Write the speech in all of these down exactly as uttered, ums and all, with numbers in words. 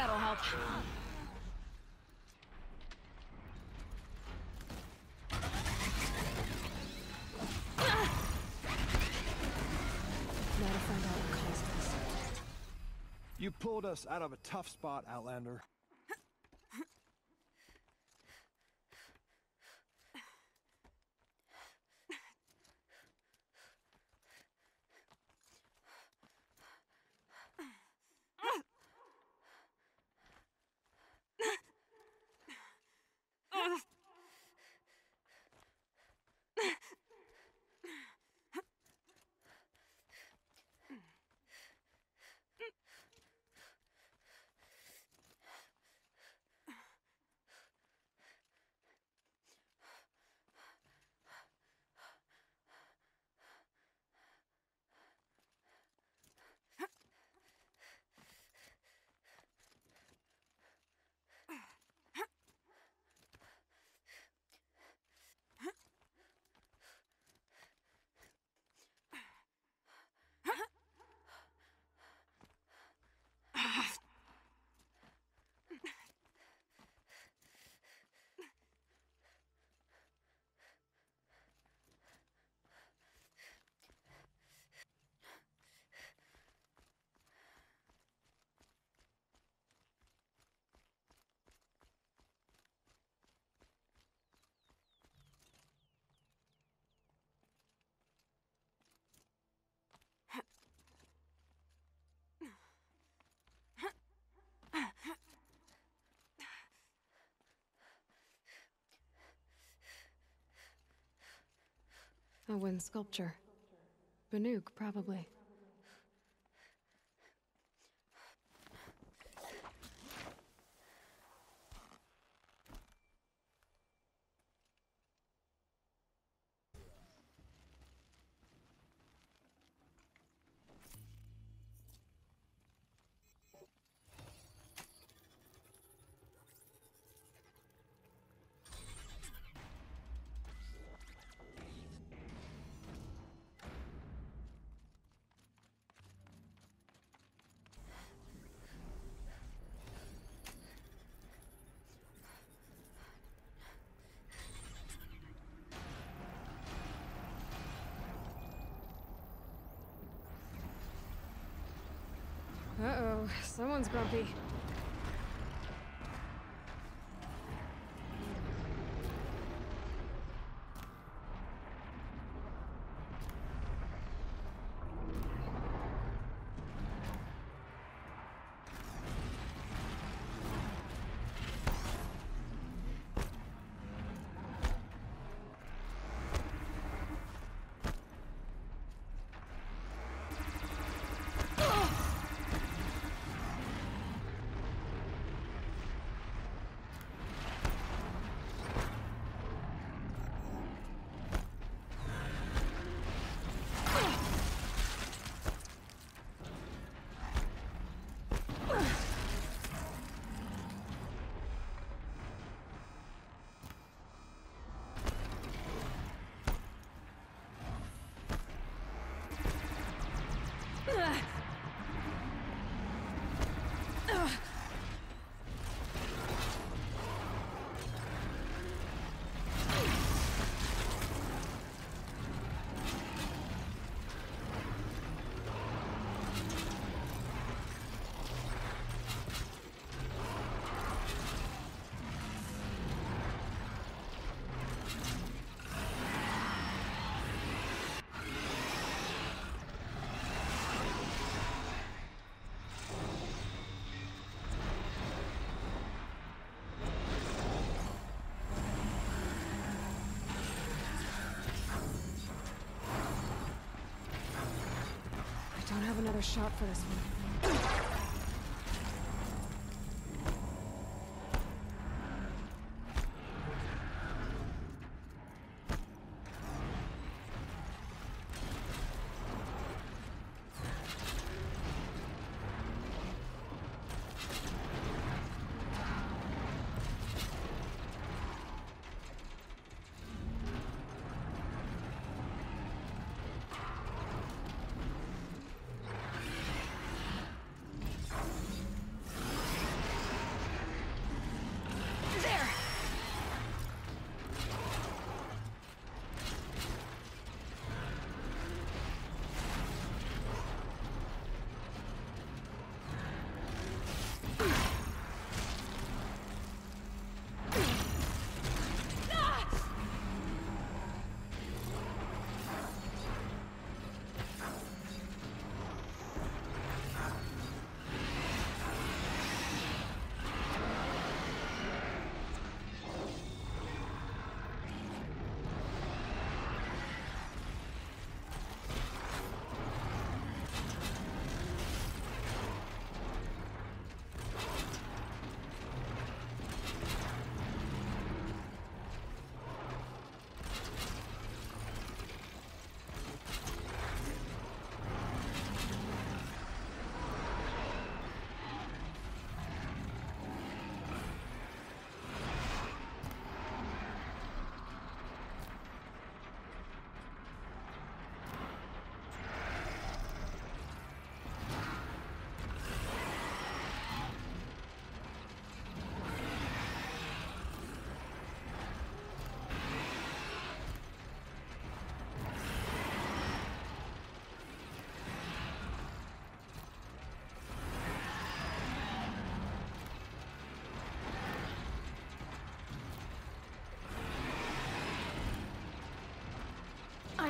That'll help. Now to find out what caused this. You pulled us out of a tough spot, Outlander. A wind sculpture. Banuk, probably. Uh-oh, someone's grumpy. Don't have another shot for this one.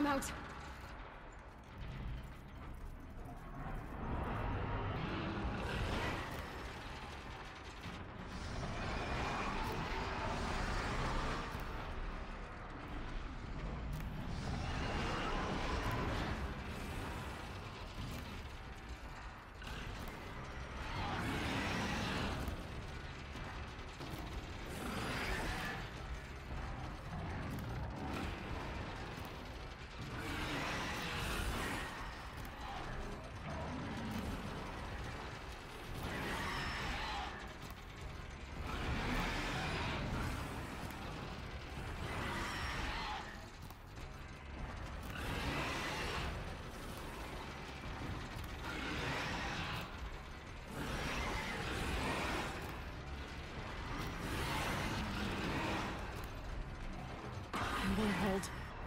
I'm out. I won't hold.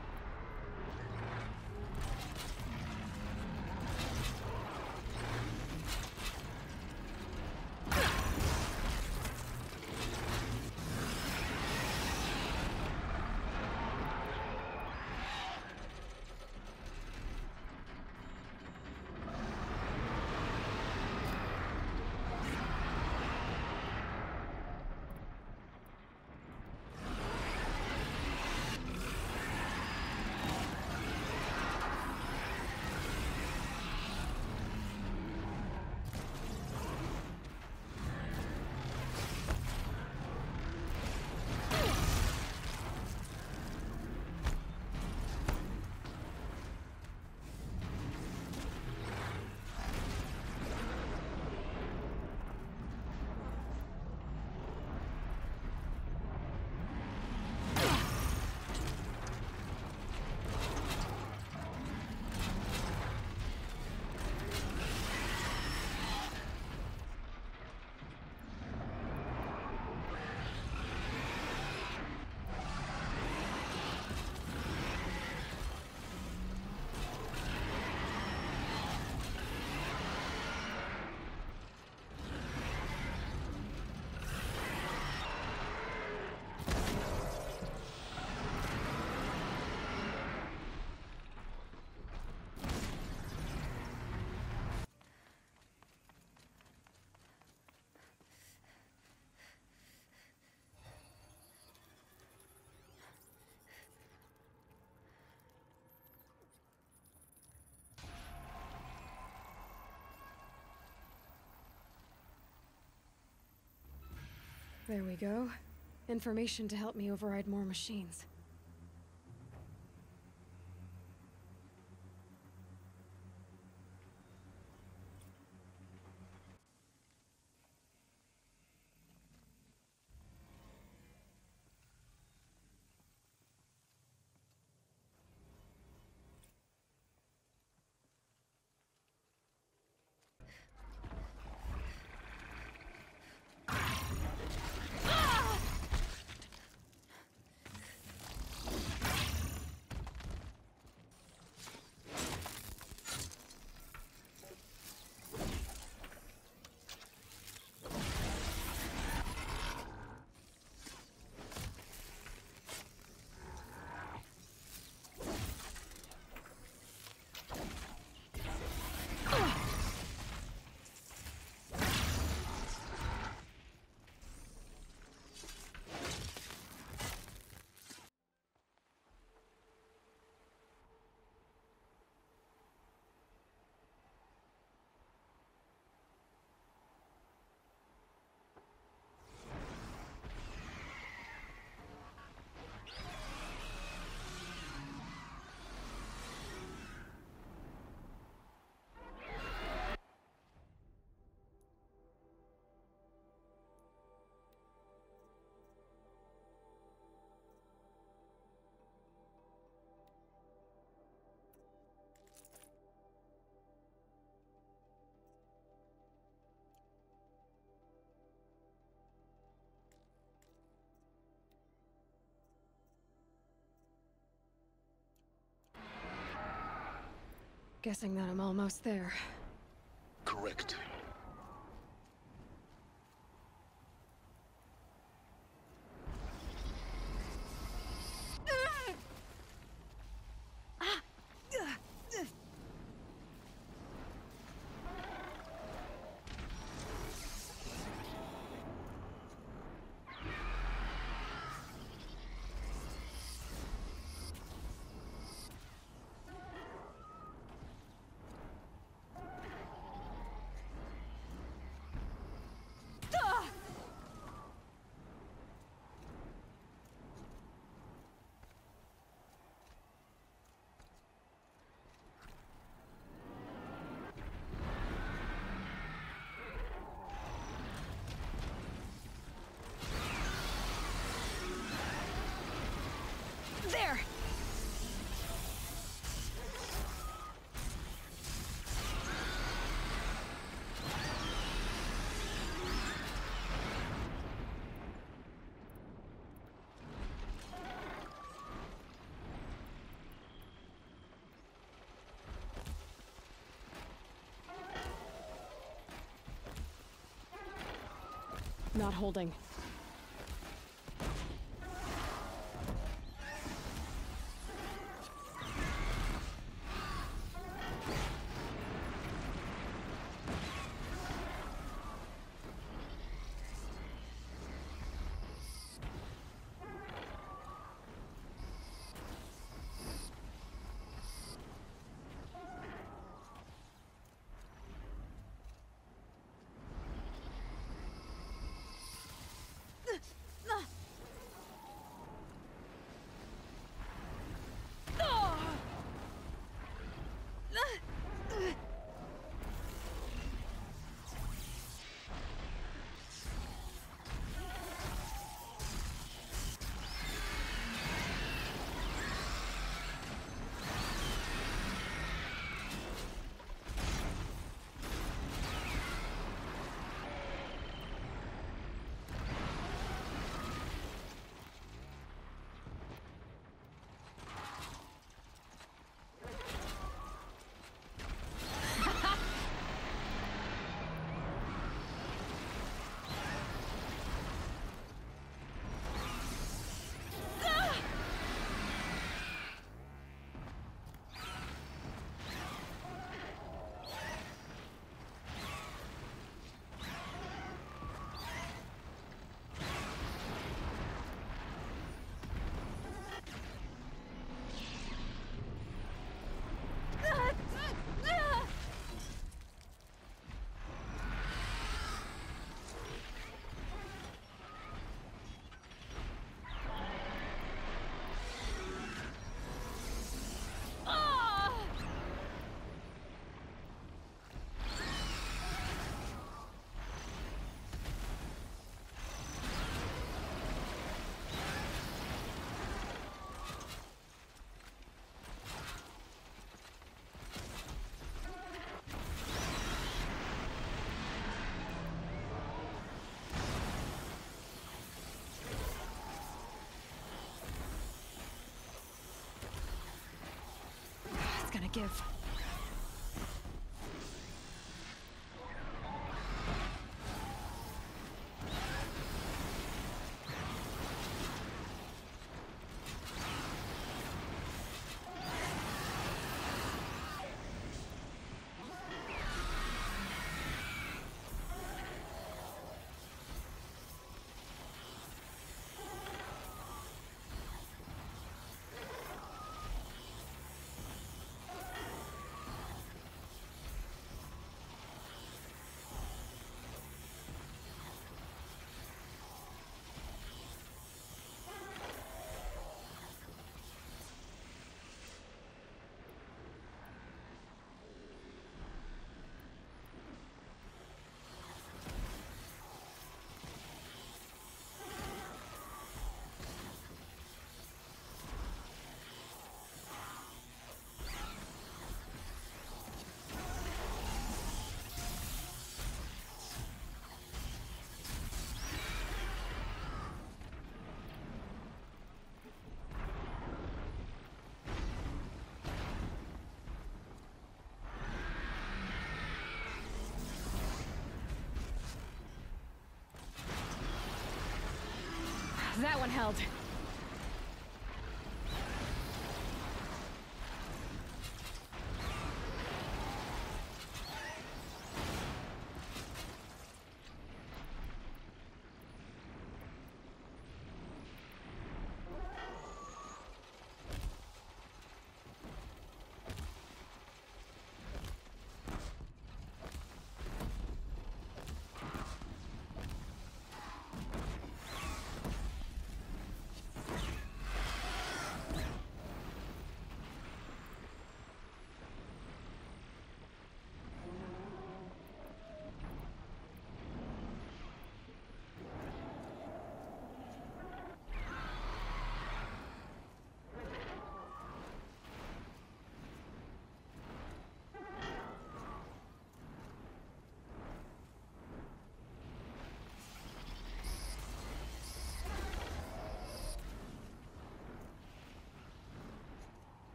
There we go. Information to help me override more machines. Guessing that I'm almost there. Correct. Not holding. It's gonna give. That one held.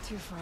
Too far.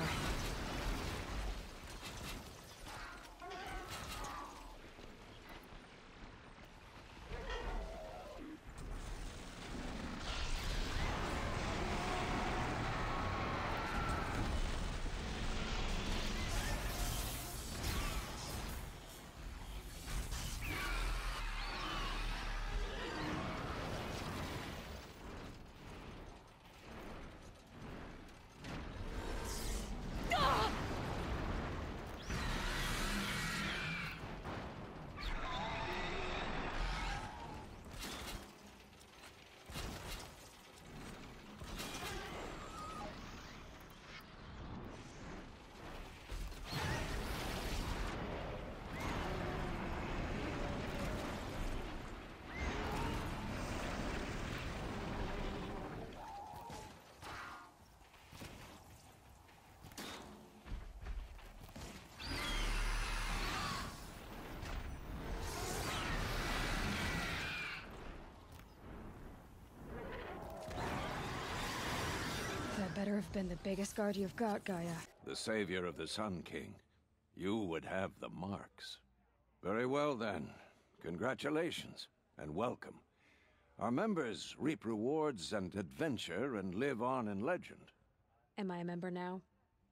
That better have been the biggest guard you've got, Gaia. The savior of the Sun King. You would have the marks. Very well then. Congratulations, and welcome. Our members reap rewards and adventure and live on in legend. Am I a member now?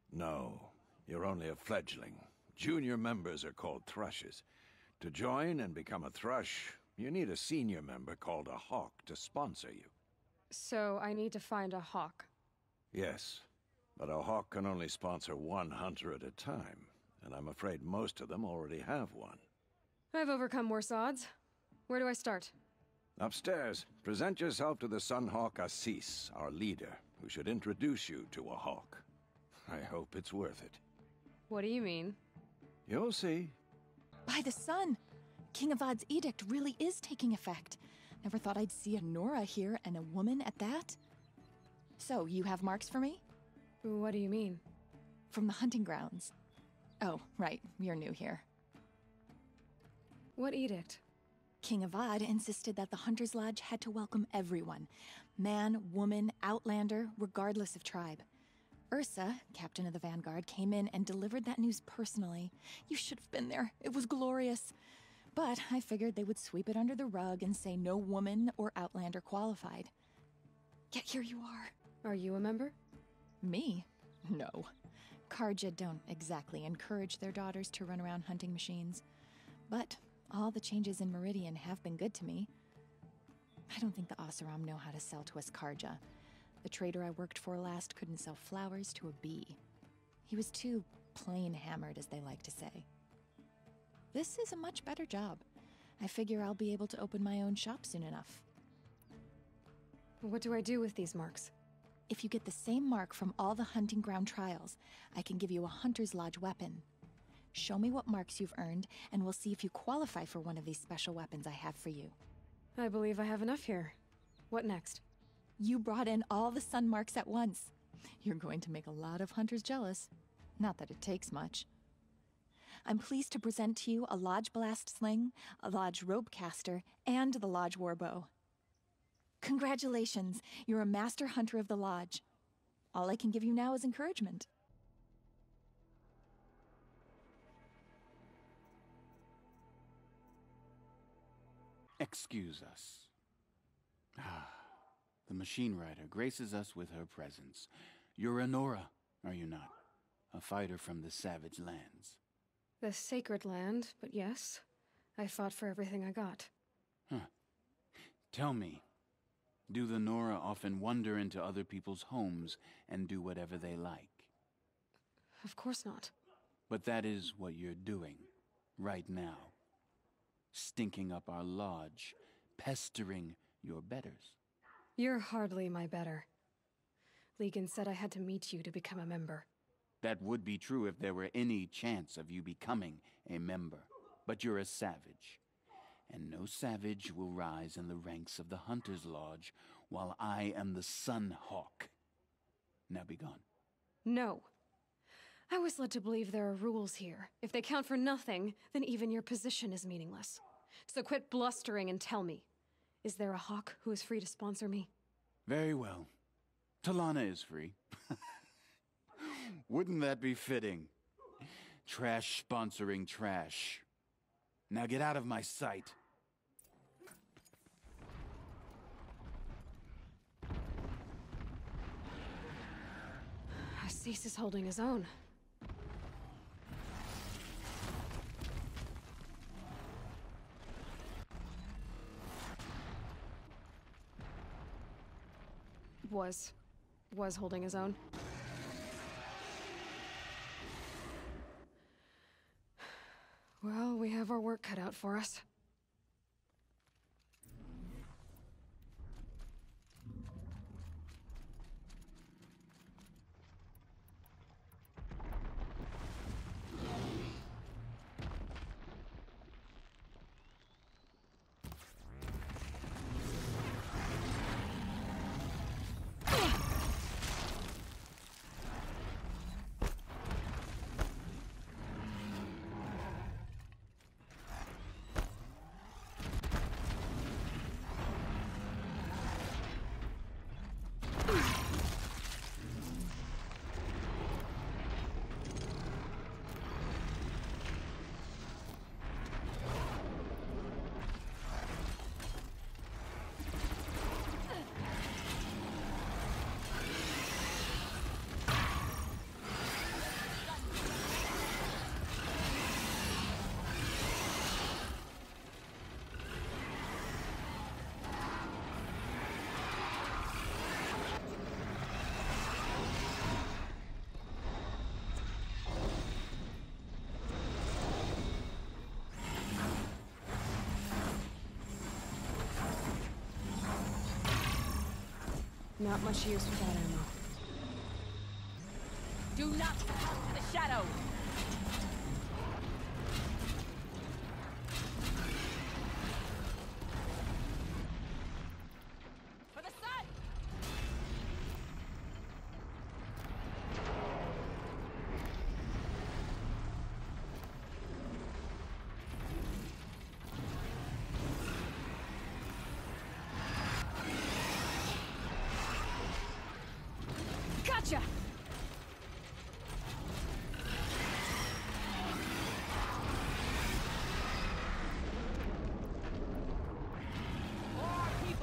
No, you're only a fledgling. Junior members are called thrushes. To join and become a thrush, you need a senior member called a hawk to sponsor you. So I need to find a hawk. Yes, but a hawk can only sponsor one hunter at a time, and I'm afraid most of them already have one. I've overcome worse odds. Where do I start? Upstairs, present yourself to the Sunhawk Assis, our leader, who should introduce you to a hawk. I hope it's worth it. What do you mean? You'll see. By the sun! King Avad's edict really is taking effect. Never thought I'd see a Nora here, and a woman at that. So, you have marks for me? What do you mean? From the hunting grounds. Oh, right, you're new here. What edict? King Avad insisted that the Hunter's Lodge had to welcome everyone. Man, woman, outlander, regardless of tribe. Ursa, captain of the Vanguard, came in and delivered that news personally. You should have been there. It was glorious. But I figured they would sweep it under the rug and say no woman or outlander qualified. Yet here you are. Are you a member? Me? No. Carja don't exactly encourage their daughters to run around hunting machines. But all the changes in Meridian have been good to me. I don't think the Oseram know how to sell to us Carja. The trader I worked for last couldn't sell flowers to a bee. He was too plain hammered, as they like to say. This is a much better job. I figure I'll be able to open my own shop soon enough. What do I do with these marks? If you get the same mark from all the hunting ground trials, I can give you a Hunter's Lodge weapon. Show me what marks you've earned, and we'll see if you qualify for one of these special weapons I have for you. I believe I have enough here. What next? You brought in all the sun marks at once. You're going to make a lot of hunters jealous. Not that it takes much. I'm pleased to present to you a Lodge Blast Sling, a Lodge Rope Caster, and the Lodge Warbow. Congratulations, you're a master hunter of the Lodge. All I can give you now is encouragement. Excuse us. Ah, the Machine Rider graces us with her presence. You're a Nora, are you not? A fighter from the Savage Lands. The Sacred Land, but yes. I fought for everything I got. Huh. Tell me, do the Nora often wander into other people's homes and do whatever they like? Of course not. But that is what you're doing, right now. Stinking up our lodge, pestering your betters. You're hardly my better. Legan said I had to meet you to become a member. That would be true if there were any chance of you becoming a member. But you're a savage. And no savage will rise in the ranks of the Hunter's Lodge while I am the Sun Hawk. Now be gone. No. I was led to believe there are rules here. If they count for nothing, then even your position is meaningless. So quit blustering and tell me, is there a hawk who is free to sponsor me? Very well. Talana is free. Wouldn't that be fitting? Trash sponsoring trash. Now get out of my sight. Cease is holding his own. Was. Was holding his own. Well, we have our work cut out for us. Not much use without ammo. Do not come to the shadow! For the sun! Gotcha! More people!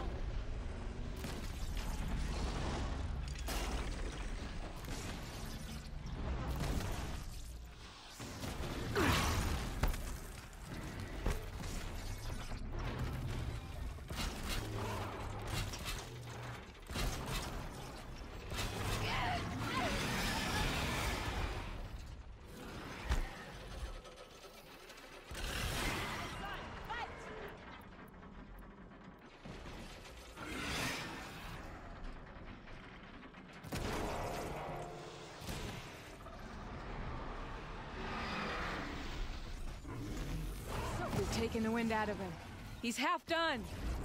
We've taken the wind out of him. He's half done.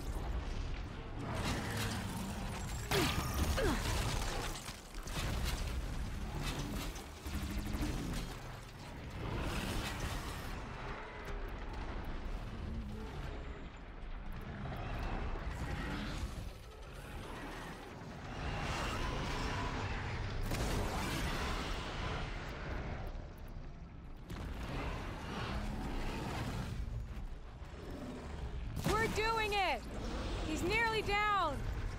We're doing it! He's nearly down!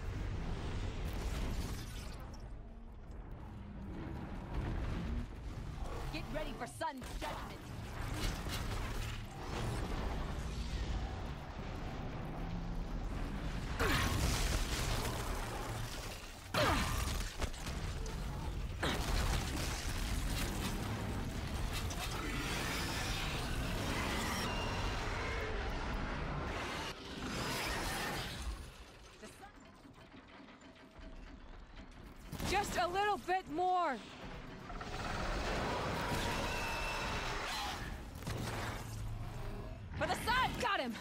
Get ready for Sun's judgment! Just a little bit more! For the sun! Got him!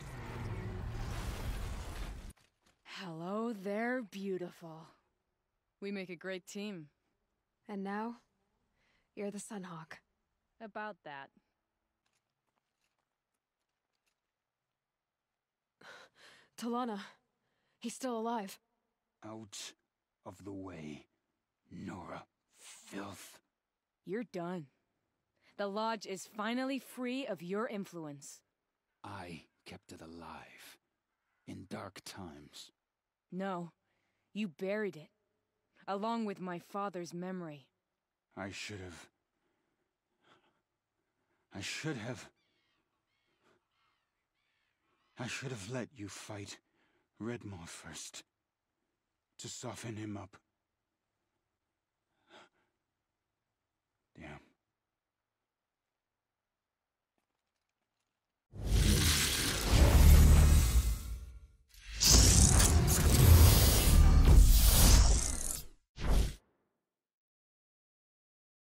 Hello there, beautiful. We make a great team. And now, you're the Sunhawk. About that. Talana, he's still alive. Out of the way, Nora. Filth. You're done. The Lodge is finally free of your influence. I kept it alive. In dark times. No, you buried it. Along with my father's memory. I should have... I should have... I should have let you fight Redmore first. To soften him up.